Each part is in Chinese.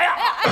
呀！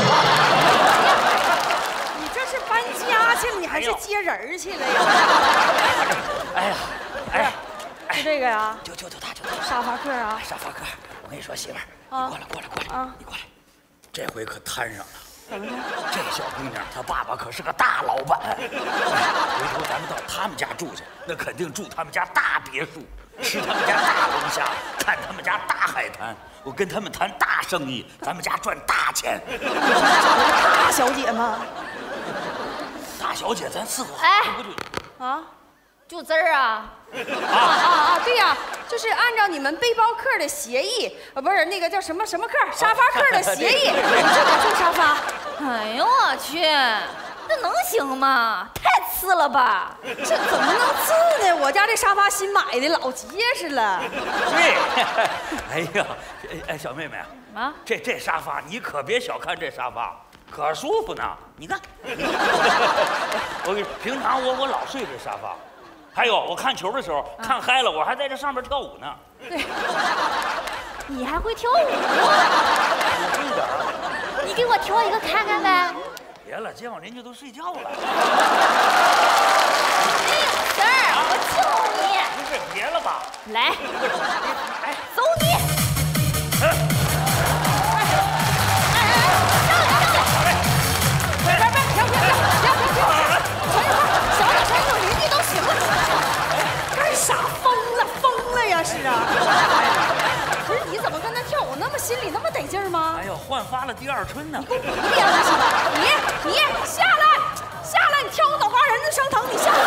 你这是搬家去了，你还是接人去了呀？ 哎呀，哎， 就这个呀？ 就他， 沙发客啊！ 沙发客，我跟你说，媳妇儿，你过来啊！你过来，这回可摊上了。 怎么的？ 这小姑娘她爸爸可是个大老板，回头咱们到他们家住去，那肯定住他们家大别墅，吃他们家大龙虾，看他们家大海滩。我跟他们谈大生意，咱们家赚大钱。 大小姐吗？ 大小姐，咱伺候好不对？ 啊， 就这儿啊！ 对呀，就是按照你们背包客的协议，不是那个叫什么客，沙发客的协议，你就得住沙发。 哎呦我去，这能行吗？太次了吧！ 这怎么能次呢？我家这沙发新买的，老结实了。 对，哎呀，哎，小妹妹啊， 这沙发你可别小看这沙发，可舒服呢。你看，我平常我老睡这沙发。还有，我看球的时候看嗨了，我还在这上面跳舞呢。 对，你还会跳舞？ 我会点儿。 你给我跳一个看看呗。 别了，街坊邻居都睡觉了。 没有事儿，我教你。 不是，别了吧？ 来， 哎， 走你。 是啊，不是你怎么跟他跳舞那么心里那么得劲儿吗？ 哎呦，焕发了第二春呢！ 你别了是吧？你下来，你跳舞脑瓜仁子生疼，你下来！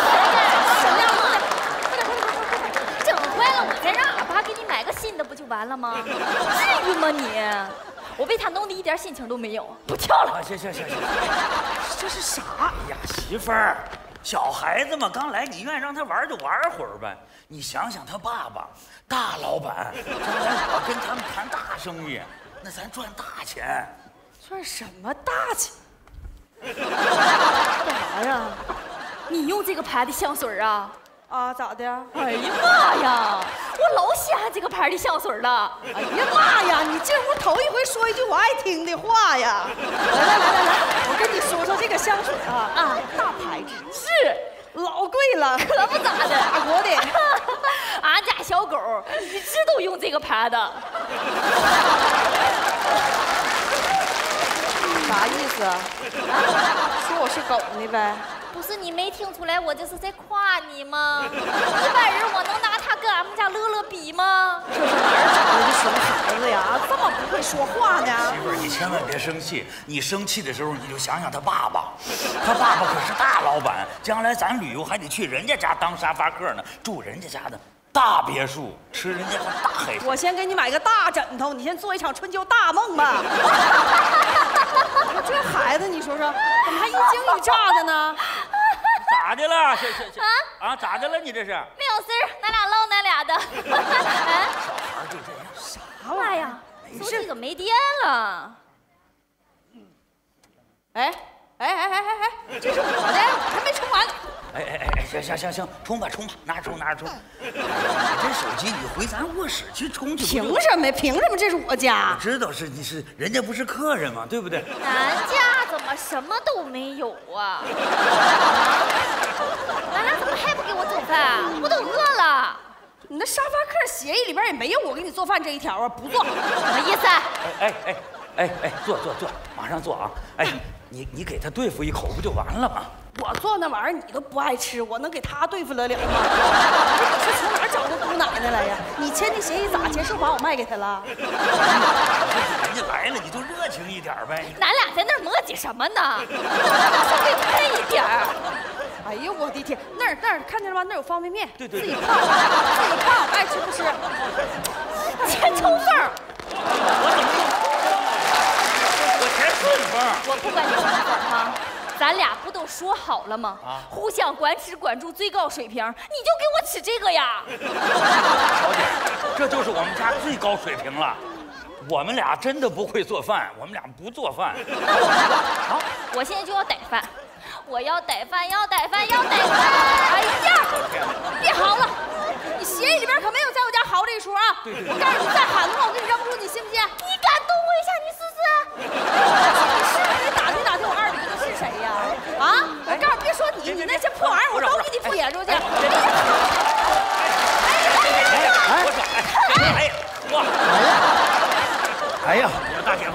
整坏了，我再让俺爸给你买个新的不就完了吗？至于吗你？我被他弄得一点心情都没有，不跳了。 行， 这是啥？ 哎呀，媳妇儿。小孩子嘛，刚来，你愿意让他玩就玩会儿呗。你想想他爸爸，大老板，将来我跟他们谈大生意，那咱赚大钱。 赚什么大钱？干啥呀？ 你用这个牌的香水啊？ 啊，咋的？ 哎呀妈呀！我老喜欢这个牌的香水了。 哎呀妈呀！你这屋头一回说一句我爱听的话呀！来，我跟你说这个香水啊，大牌子是老贵了， 可不咋的， 法国的。 俺家小狗一直都用这个牌的。 啥意思啊？说我是狗呢呗？ 不是你没听出来，我这是在夸你吗？一般人我能拿它跟俺们家乐乐比吗？ 这是哪儿找来的熊孩子呀？这么不会说话呢？ 媳妇儿，你千万别生气。你生气的时候，你就想想他爸爸，他爸爸可是大老板，将来咱旅游还得去人家家当沙发客呢，住人家家的大别墅，吃人家的大海鲜。 我先给你买个大枕头，你先做一场春秋大梦吧。这孩子，你说说，怎么还一惊一乍的呢？ 咋的了？咋的了？你这是？ 没有事儿，咱俩唠咱俩的。 小孩就这样。 啥妈呀，手机怎么没电了？ 哎，这是我的，我还没充完。 行，充吧，拿着充。你这手机你回咱卧室去充去。 凭什么？这是我家？ 我知道你是人家不是客人嘛，对不对？ 咱家怎么什么都没有啊？咱俩怎么还不给我做饭？我都饿了。 你那沙发客协议里边也没有我给你做饭这一条啊，不做。 什么意思？ 坐，马上做啊！哎，你给他对付一口不就完了吗？ 我做那玩意儿你都不爱吃，我能给他对付得了吗？你是从哪儿找的姑奶奶来呀？你签的协议咋签？是把我卖给他了？ 人家来了，你就热情一点呗。 咱俩在那儿磨叽什么呢？能不能稍微快一点儿？ 哎呦我的天，那儿看见了吗？那儿有方便面， 对， 自己泡，爱吃不吃？ 钱抽风。 我钱顺风。 我不管你什么粉哈，咱俩不都说好了吗？互相管吃管住最高水平，你就给我吃这个呀！ 小姐，这就是我们家最高水平了。我们俩真的不会做饭，我们俩不做饭。 那我不管啊！我现在就要逮饭，我要逮饭，要逮饭！哎呀，别嚎了！你协议里边可没有在我家嚎这一出啊！ 对， 我告诉你，再喊的话，我给你扔出去，你信不信？你敢动我一下，你试试？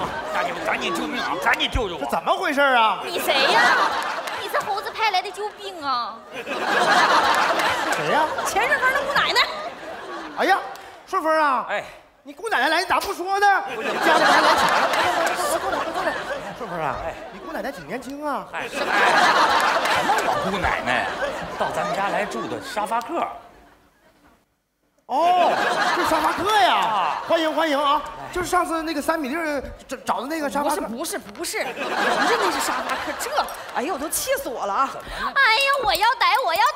大姐们赶紧救命啊！赶紧救救我！ 这怎么回事啊？ 你谁呀？你是猴子派来的救兵啊？ 谁呀？ 钱顺风的姑奶奶。 哎呀，顺风啊！ 哎， 你姑奶奶来，你咋不说呢？家里边还来钱了，快过来！顺风啊，你姑奶奶挺年轻啊。 哎，什么我姑奶奶，到咱们家来住的沙发客。 哦，这沙发客呀！欢迎啊！就是上次那个3米6找的那个沙发客。 不是，人家那是沙发客，哎呦，我都气死我了啊！ 哎呀，我要逮！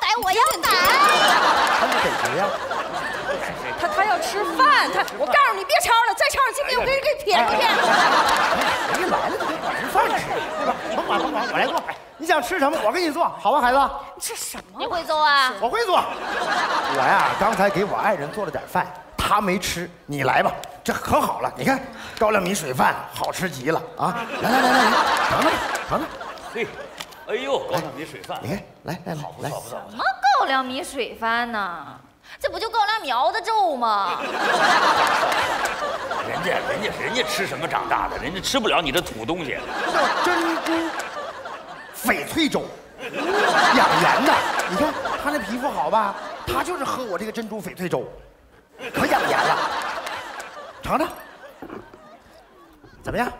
他们逮谁呀？ 他要吃饭，我告诉你别吵了，再吵今天我给撇出去。 人家来了就得管人饭吃，对吧？甭管，我来做。你想吃什么，我给你做，好吧，孩子？ 这什么？ 你会做啊？ 我会做。我呀，刚才给我爱人做了点饭，他没吃，你来吧，这可好了。你看，高粱米水饭，好吃极了啊！来，尝尝。 嘿，哎呦，高粱米水饭， 你看，来， 好不错。 什么高粱米水饭呢？这不就高粱米熬的粥吗？ 人家吃什么长大的？人家吃不了你这土东西。 这叫珍珠翡翠粥，养颜的。你看他那皮肤好吧？他就是喝我这个珍珠翡翠粥，可养颜了。尝尝，怎么样？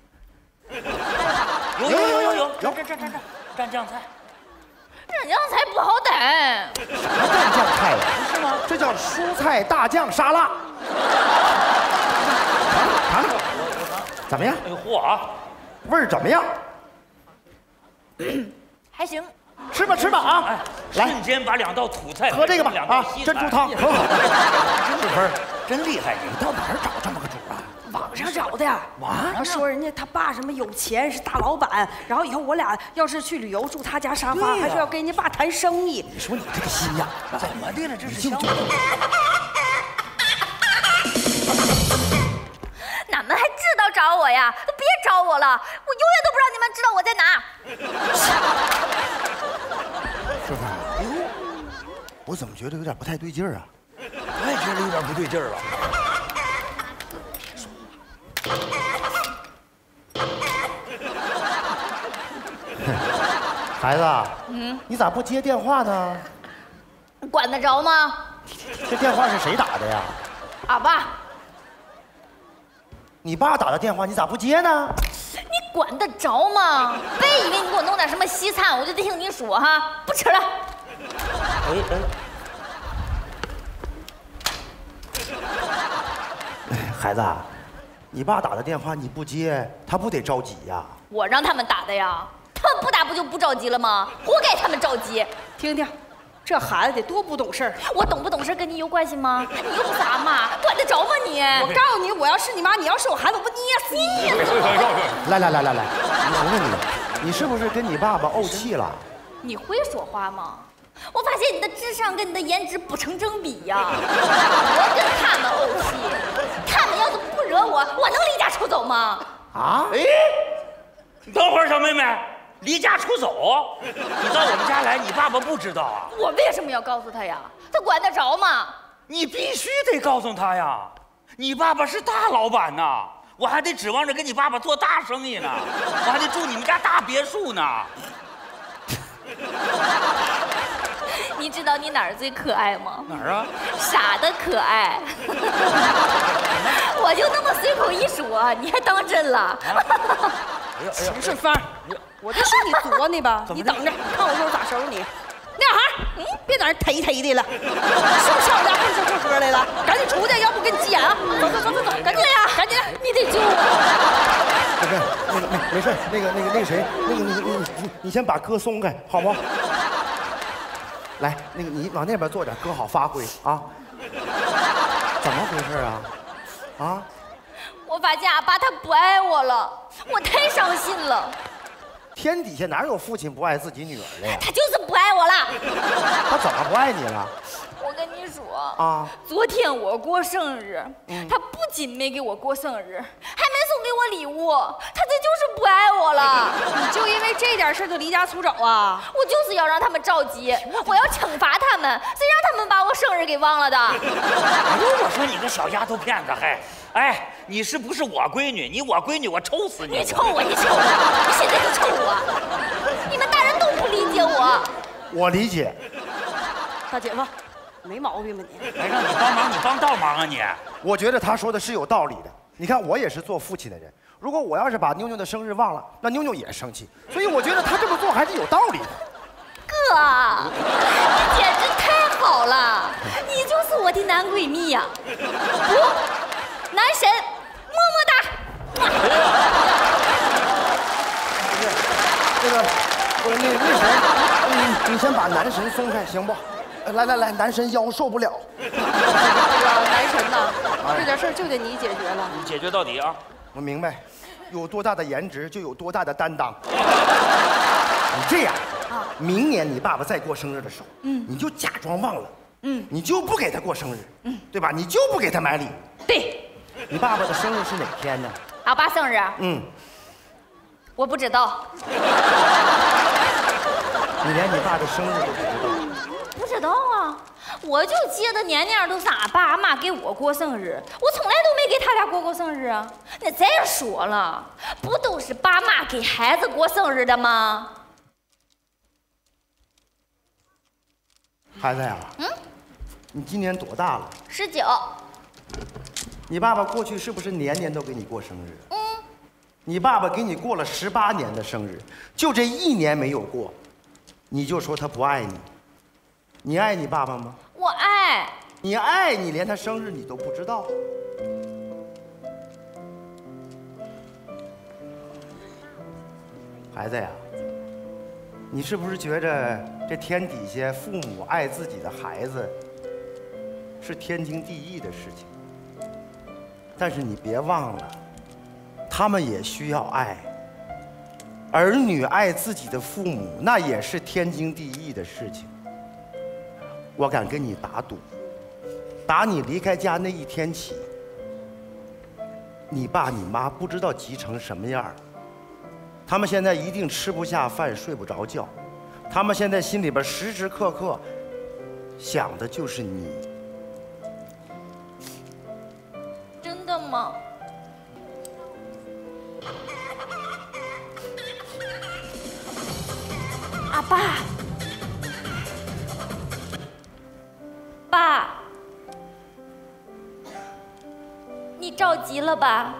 有，蘸酱菜。 蘸酱菜不好逮。 什么蘸酱菜呀？ 不是吗？ 这叫蔬菜大酱沙拉。尝尝，怎么样？ 哎呦嚯啊， 味儿怎么样？ 还行。 吃吧啊！ 哎，瞬间把2道土菜喝这个吧啊，珍珠汤可好了。顺风， 真厉害！ 你到哪儿找这么个主啊？ 网上找的呀。他说人家他爸什么有钱，是大老板，然后以后我俩要是去旅游住他家沙发，还是要跟人家爸谈生意。 你说你这个心眼怎么的了？这是就哪们还知道找我呀？都别找我了，我永远都不让你们知道我在哪。 顺风，哎呦，我怎么觉得有点不太对劲儿啊？ 我也觉得有点不对劲儿了。 孩子，你咋不接电话呢？ 管得着吗？ 这电话是谁打的呀？ 俺爸。 你爸打的电话，你咋不接呢？ 你管得着吗？别以为你给我弄点什么西餐，我就得听你说哈！不吃了。 孩子，你爸打的电话你不接，他不得着急呀？ 我让他们打的呀，他们不打不就不着急了吗？活该他们着急。 听听，这孩子得多不懂事儿。 我懂不懂事跟你有关系吗？你又不是俺妈，管得着吗你？ 我告诉你，我要是你妈，你要是我孩子，我不捏死你！ 来，我问你是不是跟你爸爸怄气了？ 你会说话吗？我发现你的智商跟你的颜值不成正比呀！我跟他们怄气，他们要是不惹我，我能离家出走吗？ 啊？ 哎，你等会儿，小妹妹，离家出走？你到我们家来，你爸爸不知道啊？ 我为什么要告诉他呀？他管得着吗？ 你必须得告诉他呀！你爸爸是大老板呐，我还得指望着跟你爸爸做大生意呢，我还得住你们家大别墅呢。 你知道你哪儿最可爱吗？ 哪儿啊？ 傻的可爱。我就那么随口一说，你还当真了？ 钱顺风，我就说你作呢吧，你等着，看我一会儿咋收拾你。那小孩，别在那忒的了，是不是上我家混吃混喝来了？赶紧出去，要不给你急眼啊！走，赶紧呀，赶紧， 你得救我。 不是，没事，那个谁，你先把哥松开，好不好？来，你往那边坐点，哥好发挥啊。怎么回事啊？啊？ 我发现俺爸他不爱我了，我太伤心了。 天底下哪有父亲不爱自己女儿的呀？ 他就是不爱我了。 他怎么不爱你了？ 我跟你说啊， 昨天我过生日，他不仅没给我过生日，还没送给我礼物，他这就是不爱我了。 你就因为这点事就离家出走啊？ 我就是要让他们着急，我要惩罚他们，谁让他们把我生日给忘了的？ 哎呦，我说你个小丫头片子，还，哎， 你是不是我闺女？你我闺女，我抽死你！ 你抽我，你抽我，你现在就抽我！你们大人都不理解我。 我理解。 大姐夫，没毛病吧你？ 哎，让你帮忙，你帮倒忙啊你！ 我觉得他说的是有道理的。你看，我也是做父亲的人，如果我要是把妞妞的生日忘了，那妞妞也生气。所以我觉得他这么做还是有道理的。 哥，你简直太好了，你就是我的男闺蜜呀！不，男神，么么哒！ 这个，那谁，你先把男神松开行不？来，男神腰受不了。 这个男神呐，这点事儿就得你解决了。 你解决到底啊！ 我明白，有多大的颜值就有多大的担当。你这样啊，明年你爸爸再过生日的时候，你就假装忘了，你就不给他过生日，对吧？你就不给他买礼物。 对， 你爸爸的生日是哪天呢？ 俺爸生日，我不知道。 你连你爸的生日都不知道？ 不知道啊，我就记得年年都是俺爸俺妈给我过生日，我从来都没给他俩过生日啊。那再说了，不都是爸妈给孩子过生日的吗？ 孩子呀，你今年多大了 ？19。 你爸爸过去是不是年年都给你过生日？你爸爸给你过了18年的生日，就这1年没有过，你就说他不爱你。你爱你爸爸吗？ 我爱。 你爱你连他生日你都不知道？孩子呀，你是不是觉着这天底下父母爱自己的孩子是天经地义的事情？但是你别忘了，他们也需要爱。儿女爱自己的父母，那也是天经地义的事情。我敢跟你打赌，打你离开家那一天起，你爸你妈不知道急成什么样。他们现在一定吃不下饭，睡不着觉，他们现在心里边时时刻刻想的就是你。 真的吗？阿爸，爸，你着急了吧？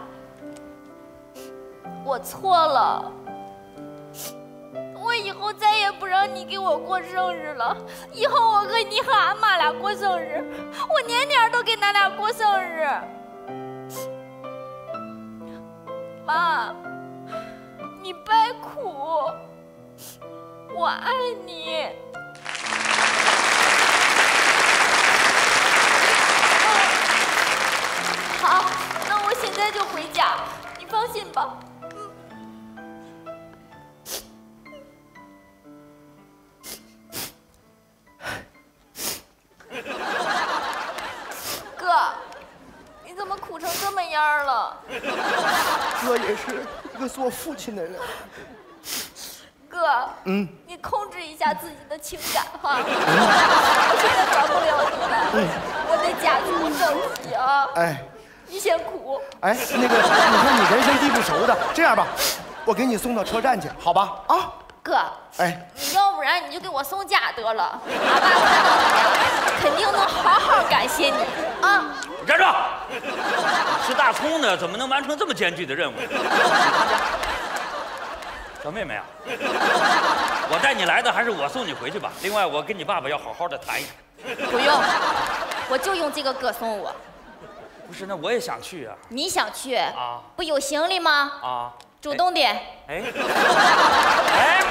我错了，我以后再也不让你给我过生日了。以后我和你和俺妈俩过生日，我年年都给咱俩过生日。妈，你别哭，我爱你。好，那我现在就回家，你放心吧。哥，你怎么哭成这么样了？ 哥也是一个做父亲的人。 哥，你控制一下自己的情感哈。我现在管不了你了，我得家住着急啊。哎，你先哭。 哎，那个，你看你人生地不熟的，这样吧，我给你送到车站去，好吧？啊， 哥，哎，你要不然你就给我送家得了，俺爸看到你呀，肯定能好好感谢你啊。 站住！吃大葱的怎么能完成这么艰巨的任务？小妹妹啊，我带你来的还是我送你回去吧？另外，我跟你爸爸要好好的谈一谈。 不用，我就用这个哥送我。 不是，那我也想去啊。 你想去啊？ 不有行李吗？ 啊， 主动点。 哎，哎。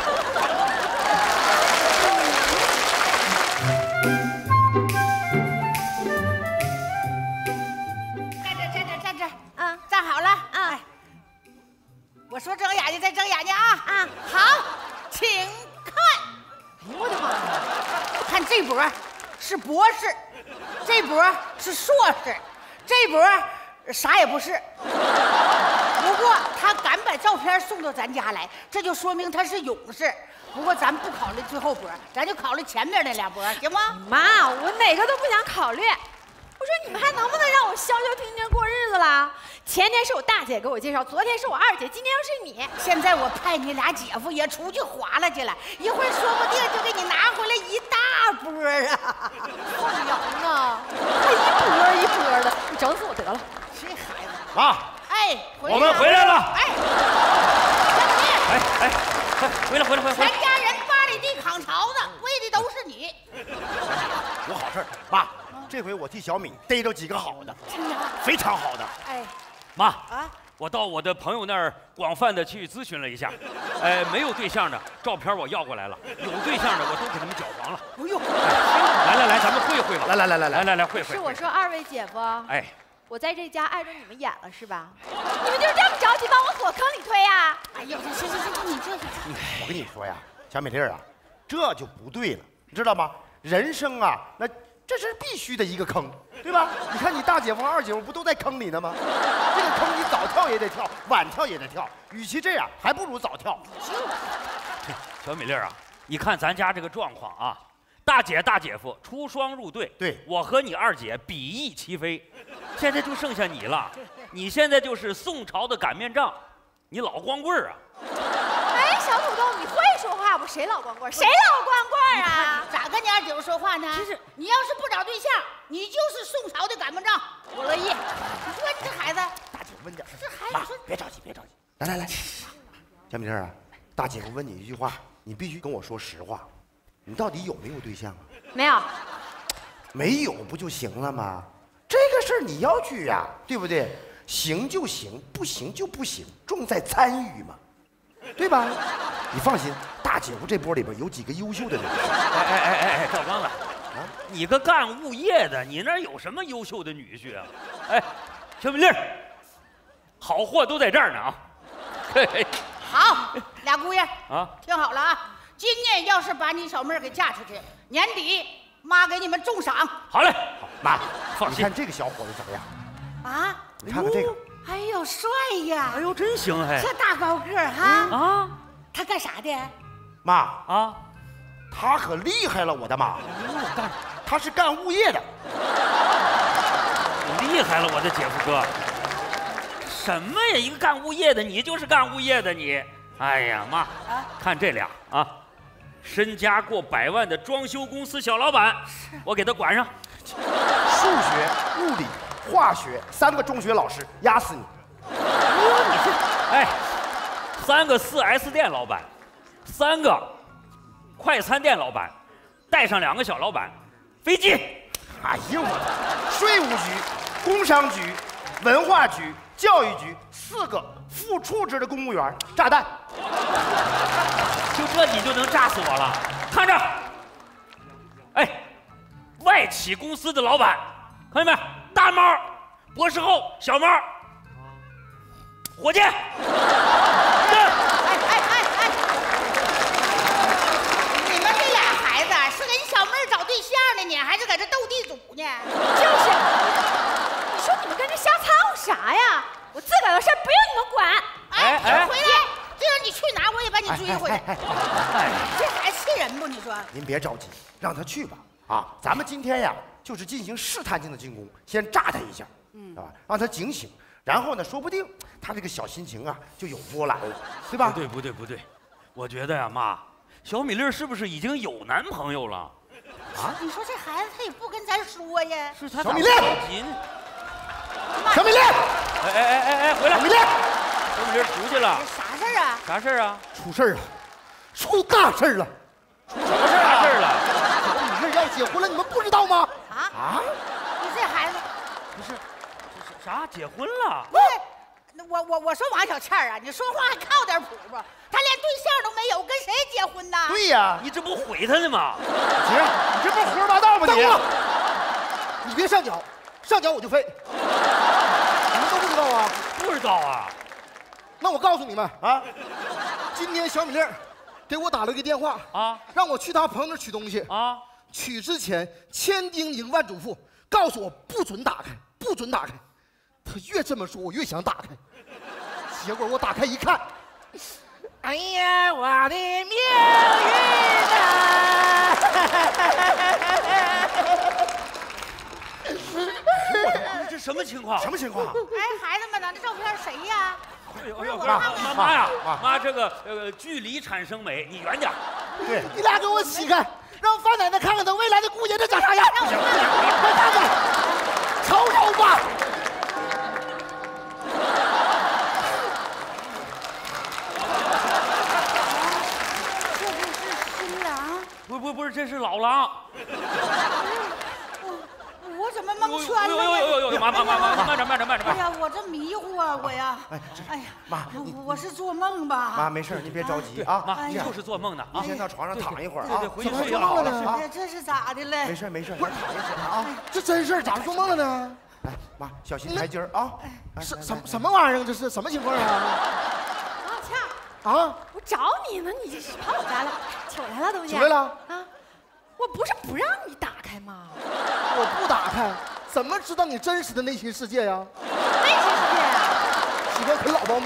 站这啊，站好了啊！我说睁眼睛，再睁眼睛啊！啊，好，请看。哎呦我的妈呀！看这波是博士，这波是硕士，这波啥也不是。不过他敢把照片送到咱家来，这就说明他是勇士。不过咱不考虑最后波，咱就考虑前面那2波，行吗？ 妈，我哪个都不想考虑。 我说你们还能不能让我消消停停过日子了？前天是我大姐给我介绍，昨天是我二姐，今天又是你。 现在我派你俩姐夫也出去划拉去了，一会儿说不定就给你拿回来一大波啊！ 放羊呢，还一波一波的，你整死我得了。 这孩子， 妈， 哎， 我们回来了。 哎， 快回来！ 全家人八里地扛槽子，为的都是你。 有好事儿，妈，这回我替小米逮着几个好的，非常好的。 哎， 妈啊， 我到我的朋友那儿广泛的去咨询了一下，没有对象的照片我要过来了，有对象的我都给他们搅黄了。 哎呦， 来，咱们会会吧。来，会。 是我说二位姐夫， 哎， 我在这家碍着你们眼了是吧？你们就这么着急把我火坑里推呀？ 哎呦，行，你这， 我跟你说呀，小美丽啊，这就不对了，你知道吗？人生啊，那这是必须的一个坑，对吧？你看你大姐夫、二姐夫不都在坑里呢吗？这个坑你早跳也得跳，晚跳也得跳，与其这样，还不如早跳。 小美丽啊，你看咱家这个状况啊，大姐大姐夫出双入对， 对我和你二姐比翼齐飞，现在就剩下你了，你现在就是宋朝的擀面杖，你老光棍啊！ 哎，小土豆，你会说话不？谁老光棍？谁老光棍啊？ 咋跟你二姐夫说话呢？ 就是你要是不找对象，你就是宋朝的擀面杖，我乐意。你说你这孩子， 大姐夫问点， 这孩妈子说， 别着急，来，小美丽啊，大姐夫问你一句话，你必须跟我说实话，你到底有没有对象啊？ 没有。 没有不就行了吗？这个事儿你要去呀，对不对？行就行，不行就不行，重在参与嘛，对吧？你放心，大姐夫这波里边有几个优秀的人。 哎，赵刚子，啊，你个干物业的，你那有什么优秀的女婿啊？哎，小美丽，好货都在这儿呢啊！嘿嘿， 好，俩姑爷啊， 听好了啊，今年要是把你小妹儿给嫁出去，年底妈给你们重赏。 好嘞， 妈， 放心。 你看这个小伙子怎么样？ 啊， 你看看这个， 哎呦，帅呀！ 哎呦，真行哎！ 这大高个儿哈啊， 他干啥的？ 妈啊， 他可厉害了，我的妈！他是干物业的。 厉害了，我的姐夫哥！什么呀，一个干物业的，你就是干物业的你。哎呀妈，看这俩啊，身家过100万的装修公司小老板，我给他管上。 数学、物理、化学3个中学老师压死你！ 你这，哎，3个4S 店老板，3个快餐店老板，带上2个小老板，飞机。 哎呀我，税务局、工商局、文化局、教育局4个副处职的公务员，炸弹。 就这你就能炸死我了？看着，哎，外企公司的老板，看见没？大猫、博士后、小猫，火箭。 你们这俩孩子是给你小妹儿找对象的呢，还是搁这斗地主呢？ 就是，你说你们跟这瞎掺和啥呀？我自个儿的事儿不用你们管。 哎，回来，这让你去哪儿我也把你追回来。这还气人不？你说？ 您别着急，让他去吧。啊，咱们今天呀，就是进行试探性的进攻，先炸他一下，啊，让他警醒，然后呢，说不定他这个小心情啊就有波澜了，对吧？ 不对，我觉得呀，妈，小米粒是不是已经有男朋友了？ 啊？你说这孩子他也不跟咱说呀？ 是他小米粒， 小米粒，哎，回来， 小米粒， 小米粒出去了， 啥事儿啊？ 啥事儿啊？ 出事儿了，出大事儿了， 出什么啥事儿了？ 小米粒要结婚了，你们不知道吗？ 啊？你这孩子不是啥结婚了？ 不是，我说王小倩啊，你说话还靠点谱不？他连对象都没有，跟谁结婚呢？ 对呀， 你这不毁他呢吗？ 姐，你这不胡说八道吗你？ 你别上脚，上脚我就飞。你们都不知道啊？ 不知道啊。 那我告诉你们啊，今天小米粒给我打了一个电话啊， 让我去他朋友那儿取东西啊。 取之前千叮咛万嘱咐，告诉我不准打开，不准打开。他越这么说，我越想打开。结果我打开一看，哎呀，我的命运啊！ 什么情况？ 什么情况？ 哎，孩子们呢？这照片谁呀？ 哎呦，妈呀，妈，这个距离产生美，你远点。 对， 你俩给我起开，让范奶奶看看她未来的姑爷这长啥样。快看看，瞅瞅吧。 这不是新郎？ 不是，这是老郎。 我怎么蒙圈了呢？ 妈，慢点。 哎呀，我这迷糊啊，我呀。哎呀， 妈， 我是做梦吧？ 妈，没事，你别着急啊。 妈，就是做梦呢啊。 你先到床上躺一会儿啊。 对，回去怎么睡觉了。 哎呀，这是咋的了？ 没事，你躺一会儿啊。这真事儿，咋做梦了呢？来，妈，小心台阶儿啊。什么玩意儿？这是什么情况啊？ 王小倩， 啊！ 我找你呢，你这是跑我家来，求来了，东西。 求来了啊！我不是不让你打开吗？ 我不打开，怎么知道你真实的内心世界呀？ 内心世界啊！ 喜欢啃老苞米。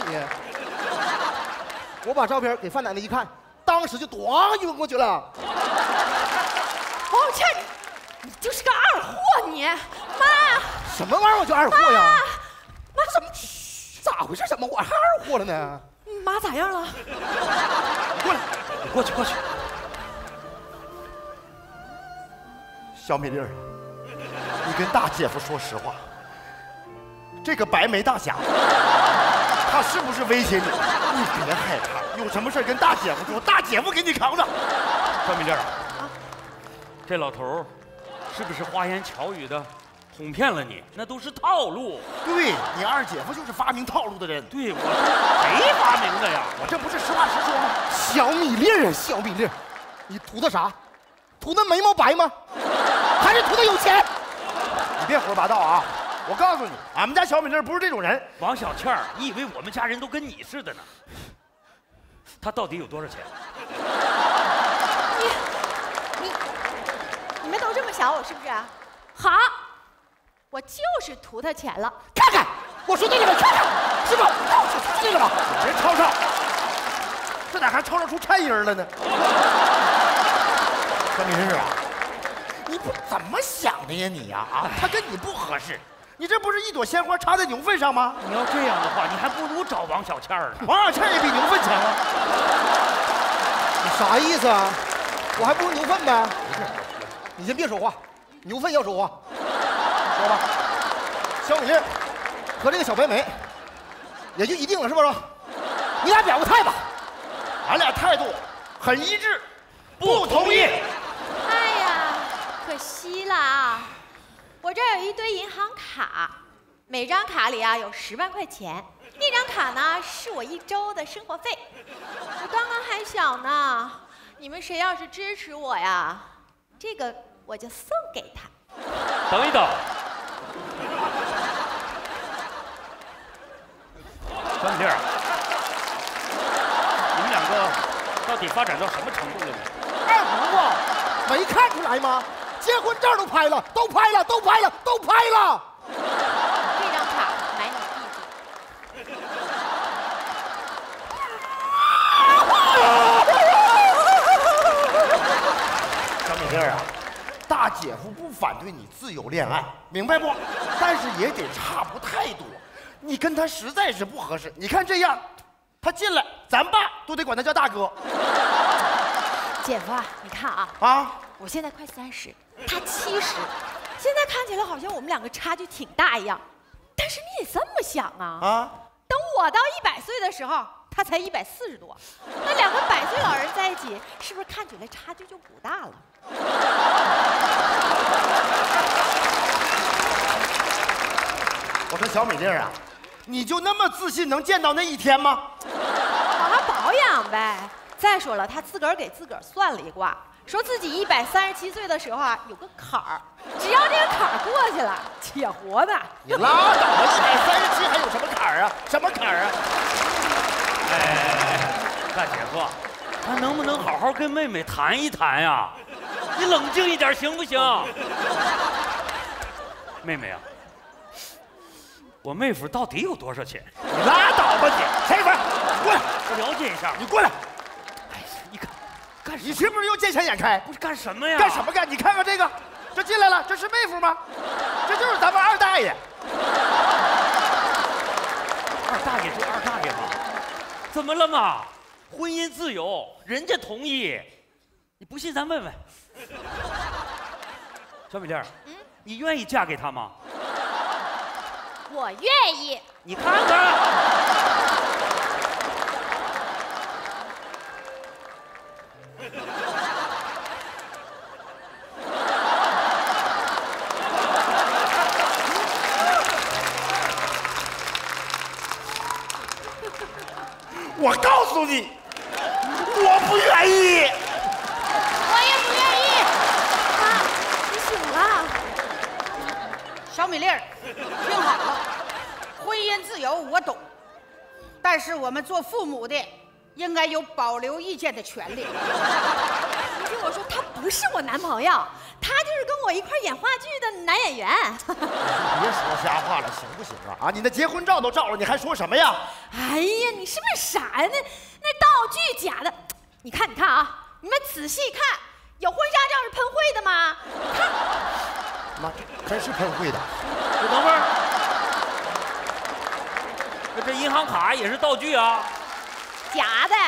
我把照片给范奶奶一看，当时就咣晕过去了。 王小倩，你就是个二货，你妈！ 什么玩意儿？我就二货呀？ 妈怎么？咋回事？怎么我还二货了呢？ 妈咋样了？ 你过来，你过去。 小美丽儿，你跟大姐夫说实话，这个白眉大侠，他是不是威胁你？你别害怕，有什么事跟大姐夫说，大姐夫给你扛着。 小美丽儿，这老头儿是不是花言巧语的哄骗了你？那都是套路。 对，你二姐夫就是发明套路的人。 对，我谁发明的呀？ 我这不是实话实说吗？小米粒儿啊，小米粒儿，你图他啥？图那眉毛白吗？还是图他有钱？你别胡说八道啊！我告诉你，俺们家小米粒儿不是这种人。 王小倩儿，你以为我们家人都跟你似的呢？他到底有多少钱？ 你们都这么想我是不是？好，我就是图他钱了。 看看，我说对了吗？看看，是吧？对了吧？人吵吵，这哪还吵吵出颤音了呢？小米粒儿啊，你不怎么想的呀你呀？啊，他跟你不合适，你这不是一朵鲜花插在牛粪上吗？ 你要这样的话，你还不如找王小倩儿呢。 王小倩也比牛粪强啊！你啥意思啊？我还不如牛粪呗？你先别说话，牛粪要说话。说吧，小米粒和这个小白眉，也就一定了，是不是？你俩表个态吧。俺俩态度很一致，不同意。 哎呀，可惜了啊！我这儿有一堆银行卡，每张卡里啊有10万块钱，那张卡呢是我1周的生活费。我刚刚还想呢，你们谁要是支持我呀，这个我就送给他。 等一等，小米粒儿，你们两个到底发展到什么程度了呢？ 二胡子，没看出来吗？结婚证都拍了，都拍了。 这张卡买你弟弟。 小米粒儿啊，大姐夫不反对你自由恋爱，明白不？但是也得差不太多，你跟他实在是不合适。你看这样，他进来，咱爸都得管他叫大哥。 姐夫啊，你看啊，我现在快30，他70，现在看起来好像我们两个差距挺大一样，但是你得这么想啊，等我到100岁的时候，他才140多，那2个100岁老人在一起，是不是看起来差距就不大了？ 我说小米粒儿啊，你就那么自信能见到那一天吗？ 好好保养呗。再说了，他自个儿给自个儿算了一卦，说自己137岁的时候啊有个坎儿，只要这个坎儿过去了，且活的。 你拉倒吧，137还有什么坎儿啊？什么坎儿啊？ 大姐夫，他能不能好好跟妹妹谈一谈呀？你冷静一点行不行？妹妹啊，我妹夫到底有多少钱？ 你拉倒吧你！谁粉？你过来， 我了解一下。 你过来。 哎，你看，干什么？ 你是不是又见钱眼开？ 不是干什么呀？ 干什么干？你看看这个，这进来了，这是妹夫吗？这就是咱们二大爷， 二大爷就二大爷嘛，怎么了嘛？婚姻自由，人家同意。你不信咱问问。小米粒儿，你愿意嫁给他吗？ 我愿意。 你看看。 我告诉你，我不愿意。 我也不愿意。 妈，你醒了。 小米粒儿，听好了，婚姻自由我懂，但是我们做父母的应该有保留意见的权利。 你听我说，他不是我男朋友，他就是跟我一块演话剧的男演员。 别说瞎话了，行不行啊？啊，你的结婚照都照了，你还说什么呀？ 哎呀，你是不是傻呀？那道具假的，你看啊，你们仔细看，有婚纱照是喷绘的吗？看， 妈，真是喷绘的。 你等会儿，那这银行卡也是道具啊？ 假的。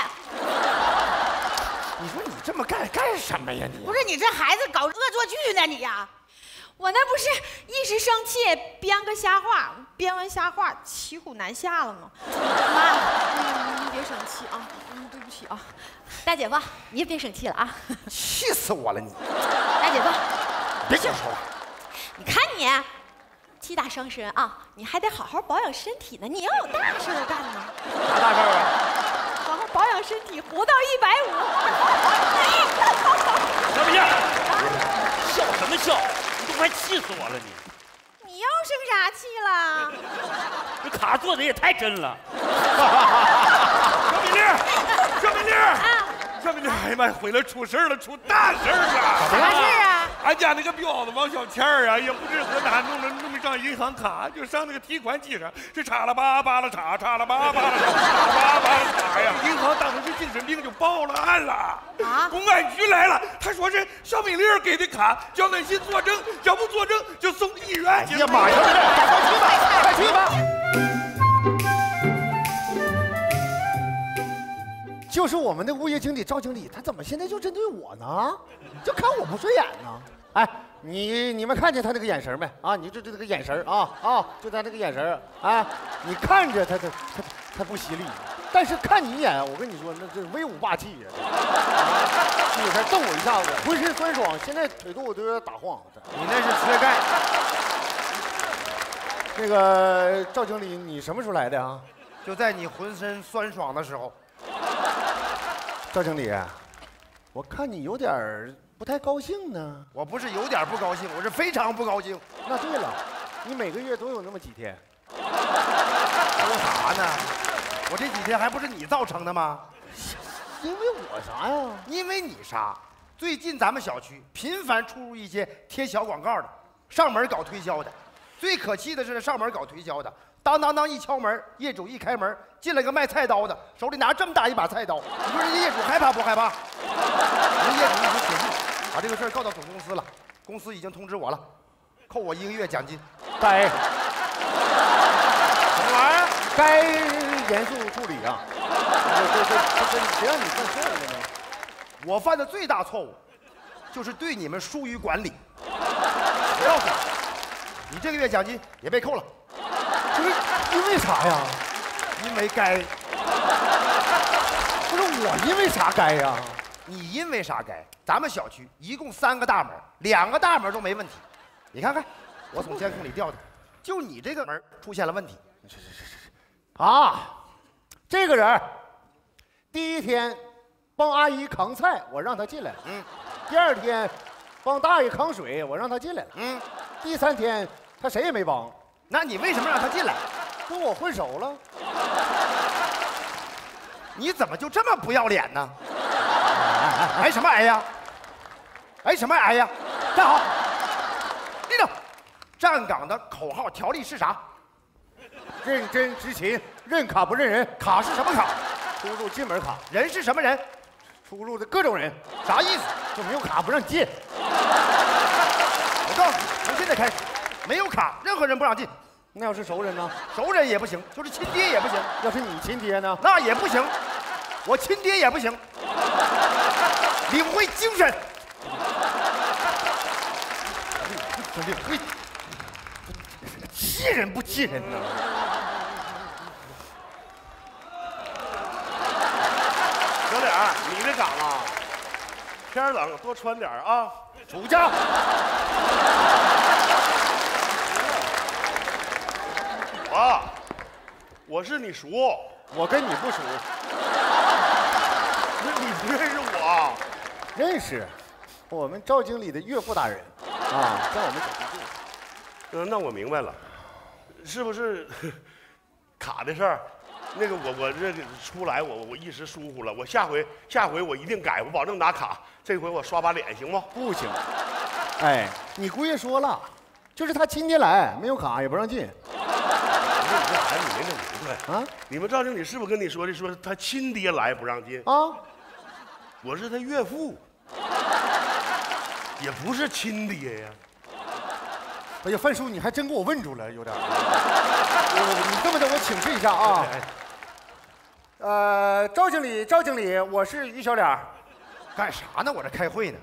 你说你这么干什么呀你？ 不是你这孩子搞恶作剧呢你呀？ 我那不是一时生气编个瞎话，编完瞎话骑虎难下了吗？妈，你别生气啊，对不起啊，大姐夫你也别生气了啊， 气死我了你！ 大姐夫， 别净说话。 你看你气大伤身啊，你还得好好保养身体呢，你要有大事儿干呢。 啥大事儿啊？ 好好保养身体，活到150。 小米粒儿，笑什么笑？你都快气死我了你！ 你又生啥气了？ 这卡做的也太真了。小米粒儿，小米粒儿，小米粒儿，哎呀妈呀，回来出事了，出大事了！ 啥事儿啊？ 俺家那个彪子王小倩儿啊，也不知搁哪弄一张银行卡，就上那个提款机上，是插了叭叭的插，插了叭叭的插，插了叭叭的插呀！银行当时是精神病，就报了案了。啊！公安局来了，他说是小美丽给的卡，叫俺信作证，要不作证就送医院。 哎呀妈呀！快去吧，快去吧！就是我们的物业经理赵经理，他怎么现在就针对我呢？就看我不顺眼呢？哎，你们看见他那个眼神没？啊，你这个眼神就他那个眼神啊，你看着他不犀利，但是看你一眼，我跟你说，那这威武霸气呀！你这瞪我一下子，浑身酸爽，现在腿肚子都有点打晃。你那是缺钙。那个赵经理，你什么时候来的啊？就在你浑身酸爽的时候。赵经理，我看你有点不太高兴呢。我不是有点不高兴，我是非常不高兴。那对了，你每个月都有那么几天。说啥呢？我这几天还不是你造成的吗？因为我啥呀？因为你啥？最近咱们小区频繁出入一些贴小广告的，上门搞推销的。最可气的是上门搞推销的，当当当一敲门，业主一开门，进来个卖菜刀的，手里拿这么大一把菜刀。你说人家业主害怕不害怕？人业主已经写信把这个事儿告到总公司了，公司已经通知我了，扣我1个月奖金。该什么玩意儿？该严肃处理啊！这谁让你犯错误了呢？我犯的最大错误就是对你们疏于管理。我告诉你，你这个月奖金也被扣了。不是因为啥呀？因为该。不是我因为啥该呀？你因为啥该？咱们小区一共3个大门，2个大门都没问题。你看看，我从监控里调的，就你这个门出现了问题。啊，这个人第1天帮阿姨扛菜，我让他进来了。第2天帮大爷扛水，我让他进来了。第3天他谁也没帮。那你为什么让他进来？跟我混熟了。你怎么就这么不要脸呢？挨什么挨呀？挨什么挨呀？站好，立正。站岗的口号条例是啥？认真执勤，认卡不认人。卡是什么卡？出入进门卡。人是什么人？出入的各种人。啥意思？就没有卡不让进。我告诉你，从现在开始，没有卡，任何人不让进。 那要是熟人呢？ 熟人也不行，就是亲爹也不行。 要是你亲爹呢？ 那也不行，我亲爹也不行。领会精神。领会，气人不气人呢？ 小脸儿，你这岗啊，天冷多穿点啊。 出家。 爸，我是你叔， 我跟你不熟。 你不认识我？ 认识，我们赵经理的岳父大人啊，在我们小区住。 那我明白了，是不是卡的事儿？那个我这个出来我一时疏忽了，我下回我一定改，我保证拿卡。这回我刷把脸行吗？ 不行。哎，你姑爷说了，就是他亲爹来，没有卡也不让进。 你这孩子你没弄明白啊？你们赵经理是不是跟你说的？说他亲爹来不让进啊？ 我是他岳父，也不是亲爹呀。 哎呀，范叔，你还真给我问住了，有点。你这么的，我请示一下啊。赵经理，我是于小脸。 干啥呢？我这开会呢。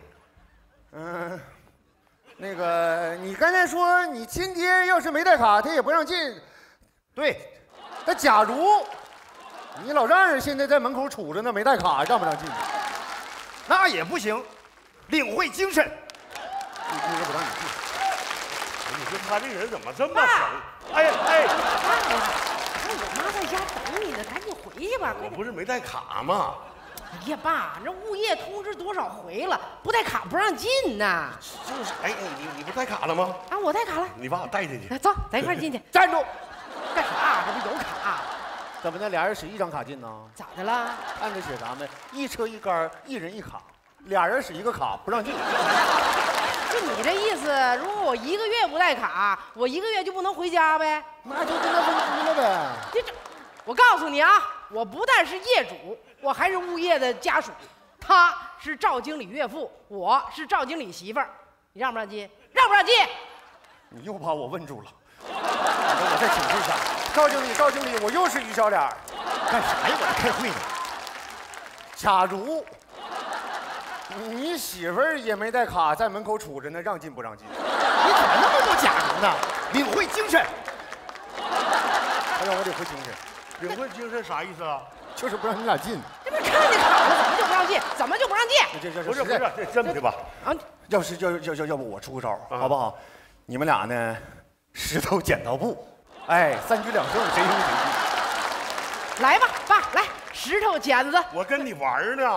那个，你刚才说你亲爹要是没带卡，他也不让进。 对。 那假如你老丈人现在在门口杵着呢，没带卡，让不让进？ 那也不行，领会精神。 你姑爷不让你进。 你说他这人怎么这么省？哎， 爸呀，看我妈在家等你呢，赶紧回去吧。 我不是没带卡吗？ 哎呀，爸，这物业通知多少回了，不带卡不让进呐。 就是，哎，你不带卡了吗？ 啊，我带卡了。 你把我带进去。 来，走，咱一块进去。 站住！ 干啥？这不有卡？ 怎么的？俩人使一张卡进呢？ 咋的了？ 按着写啥呢？一车一杆，一人一卡，俩人使一个卡不让进。 就你这意思，如果我1个月不带卡，我1个月就不能回家呗？ 那就跟他分居了呗。 我告诉你啊，我不但是业主，我还是物业的家属。他是赵经理岳父，我是赵经理媳妇儿。你让不让进？让不让进？ 你又把我问住了。我再请示一下，赵经理，我又是于小脸。 干啥呀？我这开会呢。 假如你媳妇儿也没带卡，在门口杵着呢，让进不让进？ 你怎么那么多假如呢？领会精神。 他让我领会精神。 领会精神啥意思啊？ 就是不让你俩进。 这不是看见卡了，怎么就不让进？怎么就不让进？ 不是，这这么的吧？ 啊，要不我出个招，好不好？你们俩呢，石头剪刀布，哎，3局2胜，谁赢谁进。 来吧，爸，来，石头剪子。 我跟你玩呢。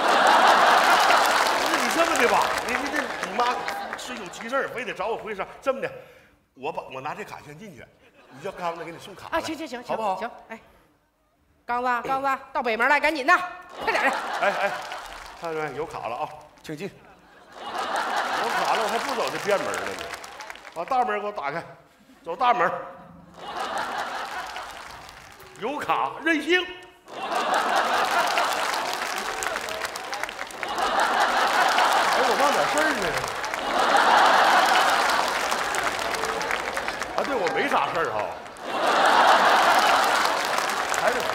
你这么的吧，你妈是有急事非得找我回事。这么的，我拿这卡先进去，你叫刚子给你送卡。 啊，行， 好不好？ 行，哎，刚子，到北门来，赶紧的，快点的。 哎，看见没？有卡了啊， 请进。 有卡了，我还不走这边门了呢。把大门给我打开，走大门。有卡任性。哎，我忘点事儿呢。啊，对，我没啥事儿哈。还得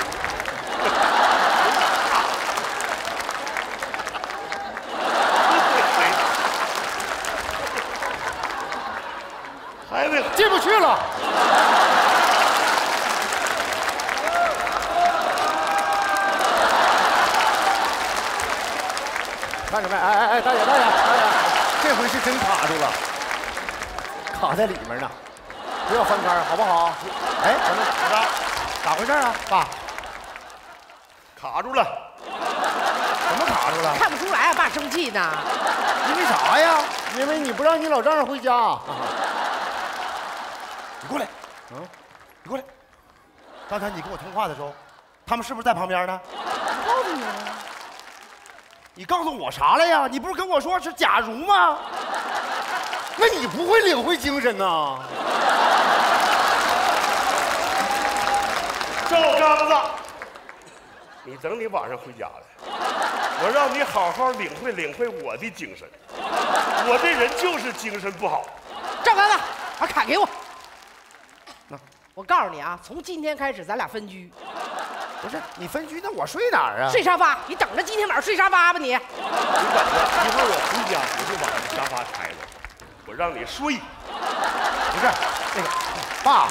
还得进不去了。看着没？哎，大姐，这回是真卡住了，卡在里面呢，不要翻杆，好不好？哎，咱们咋回事啊，爸？ 卡住了。 怎么卡住了？ 看不出来啊，爸生气呢。 因为啥呀？因为你不让你老丈人回家。 你过来，你过来。刚才你跟我通话的时候，他们是不是在旁边呢？ 我告诉你了。 你告诉我啥了呀？你不是跟我说是假如吗？ 那你不会领会精神呐？ 赵刚子，你等你晚上回家来，我让你好好领会我的精神。我这人就是精神不好。 赵刚子，把卡给我。 那我告诉你啊，从今天开始咱俩分居。 不是你分居，那我睡哪儿啊？ 睡沙发，你等着今天晚上睡沙发吧你。 你等着，一会儿我回家我就把你沙发拆了，我让你睡。 不是那个爸。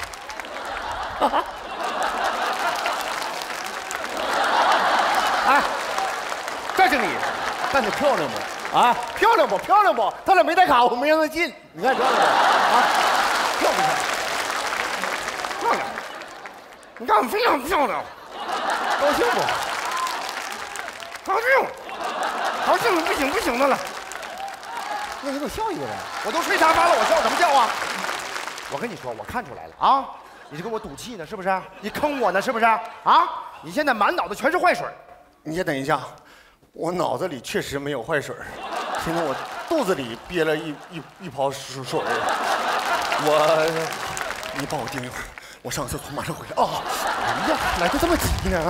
哎，赵经理，干得漂亮不？啊，漂亮不？漂亮不？他俩没带卡，我没让他进。你看漂亮不？啊，漂不漂亮？漂亮，你看非常漂亮，高兴不？高兴，高兴不行不行的了。那你给我笑一个呗！我都睡沙发了，我笑什么笑啊？我跟你说，我看出来了啊！你这跟我赌气呢，是不是？你坑我呢，是不是？啊！你现在满脑子全是坏水。 你先等一下，我脑子里确实没有坏水，现在我肚子里憋了一泡水。你帮我盯一会儿，我上厕所马上回来啊！哎呀，来的这么急呢？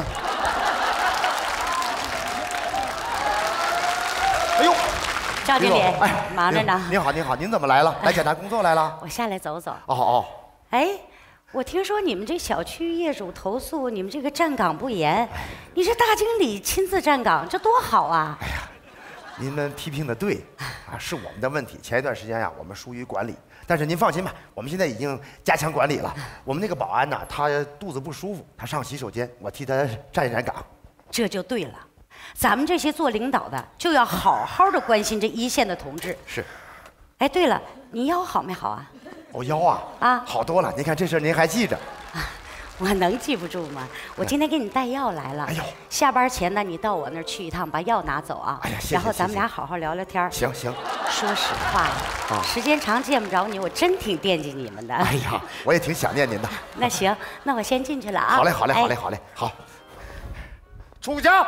哎呦， 赵经理， 哎， 忙着呢。 您好，您好，您怎么来了？来检查工作来了？ 我下来走走。 哦。 哎，我听说你们这小区业主投诉你们这个站岗不严，你这大经理亲自站岗，这多好啊！ 哎呀，您们批评的对啊，是我们的问题。前一段时间呀，我们疏于管理，但是您放心吧，我们现在已经加强管理了。我们那个保安呢，他肚子不舒服，他上洗手间，我替他站一站岗。 这就对了，咱们这些做领导的就要好好的关心这一线的同志。 是。 哎，对了，你腰好没好啊？ 我腰啊，好多了。您看这事您还记着？ 我能记不住吗？我今天给你带药来了。哎呦，下班前呢，你到我那儿去一趟，把药拿走啊。哎呀，谢谢。然后咱们俩好好聊聊天。 行。 说实话呀，时间长见不着你，我真挺惦记你们的。 哎呀，我也挺想念您的。 那行，那我先进去了啊。 好嘞。好。出去，往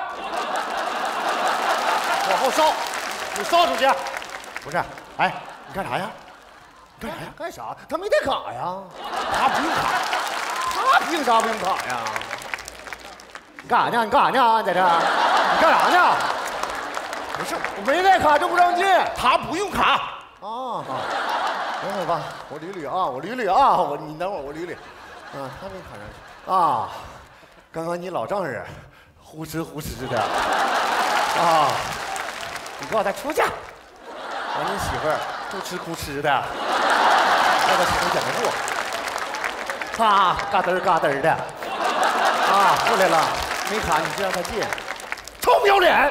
后烧，你烧出去。不是，哎，你干啥呀？干啥？他没带卡呀。他不用卡。他凭啥不用卡呀？你干啥呢？在这儿？你干啥呢？不是，我没带卡就不让进。他不用卡。啊，等会儿吧，我捋捋啊，你等会儿我捋捋。啊，他没卡上去。啊，刚刚你老丈人呼哧的。啊，你告诉他出去。让你媳妇儿哭哧的，让他洗手捡个货，擦，嘎噔的，啊，过来了，没卡你就让他进，臭不要脸！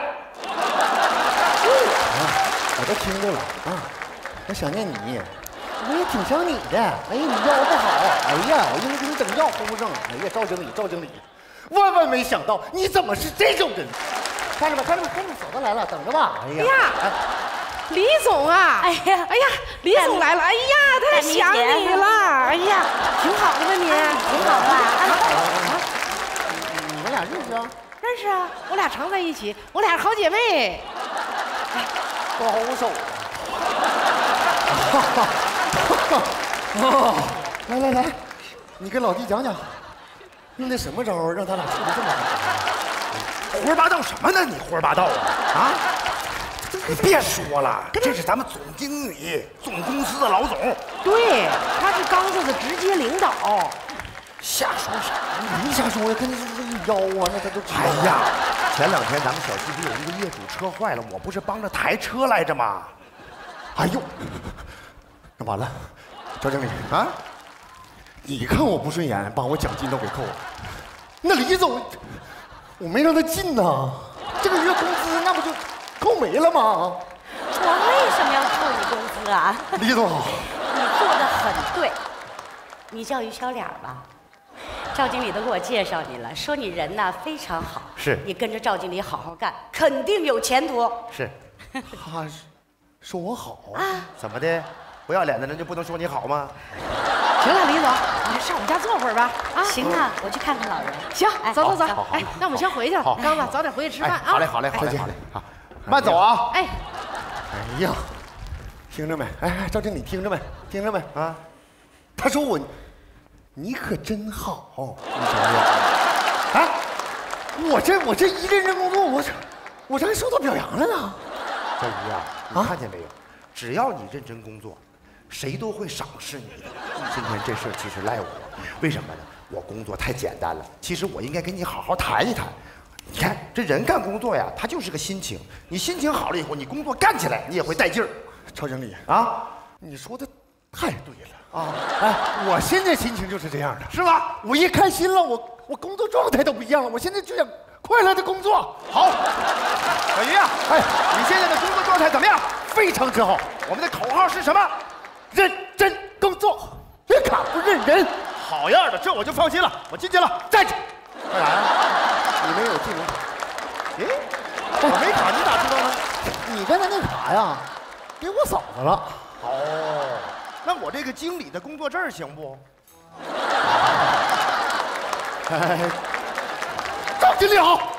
我都听着了啊，我想念你，我也挺想你的。哎呀，你腰不好，哎呀，我一会儿给你整药敷上。哎呀，赵经理，万没想到你怎么是这种人？看着吧，嫂子来了，等着吧。哎呀。 李总啊！哎呀，李总来了！哎呀，他想你了！哎呀，挺好的吧你？ 挺好吧？ 你们俩认识啊？ 认识啊，我俩常在一起，我俩是好姐妹。 高手。来，你跟老弟讲，用的什么招让他俩处的这么好？胡说八道什么呢？你胡说八道啊？你别说了，这是咱们总经理，总公司的老总。 对，他是刚子的直接领导。 瞎说啥？你瞎说呀？跟你腰啊，那他都。哎呀，前2天咱们小区不有一个业主车坏了，我不是帮着抬车来着吗？哎呦，那完了，赵经理啊，你看我不顺眼，把我奖金都给扣了。那李总，我没让他进呐，这个月工资那不就扣没了吗？ 我为什么要扣你工资啊？ 李总好， 你做得很对。你叫于小脸吧，赵经理都给我介绍你了，说你人呢非常好。 是你跟着赵经理好好干，肯定有前途。 是，他说我好啊？怎么的？不要脸的人就不能说你好吗？ 行了，李总，你上我们家坐会儿吧。啊， 行啊，我去看看老人。 行，走。哎，那我们先回去了。刚子，早点回去吃饭啊。 好嘞，好，慢走啊。 哎呀，听着没？哎，赵经理听着没？啊，他说你可真好，你瞧瞧。啊，我这一认真工作，我这还受到表扬了呢。小鱼啊，你看见没有？只要你认真工作， 谁都会赏识你的。今天这事儿其实赖我，为什么呢？我工作太简单了，其实我应该跟你好好谈一谈。你看这人干工作呀，他就是个心情，你心情好了以后，你工作干起来你也会带劲儿。 曹经理啊， 你说的太对了啊！哎，我现在心情就是这样的， 是吧？ 我一开心了，我工作状态都不一样了，我现在就想快乐的工作。 好，小鱼啊，哎，你现在的工作状态怎么样？ 非常之好。 我们的口号是什么？ 认真工作，别卡不认人。 好样的，这我就放心了。我进去了，站着。 干啥呀？你没有技能卡。 哎，我没卡，你咋知道呢？ 你刚才那卡呀，给我嫂子了。 哦，那我这个经理的工作证行不？ 赵经理好。